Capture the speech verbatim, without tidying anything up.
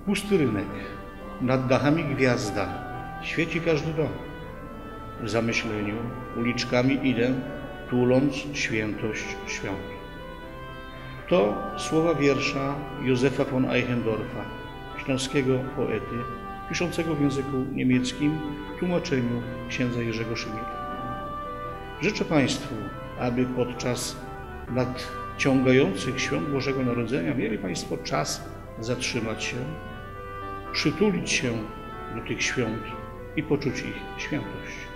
Pusty rynek, nad dachami gwiazda, świeci każdy dom. W zamyśleniu uliczkami idę, tuląc świętość świąt. To słowa wiersza Józefa von Eichendorfa, śląskiego poety, piszącego w języku niemieckim w tłumaczeniu księdza Jerzego Szymika. Życzę Państwu, aby podczas nadciągających świąt Bożego Narodzenia mieli Państwo czas zatrzymać się, przytulić się do tych świąt i poczuć ich świętość.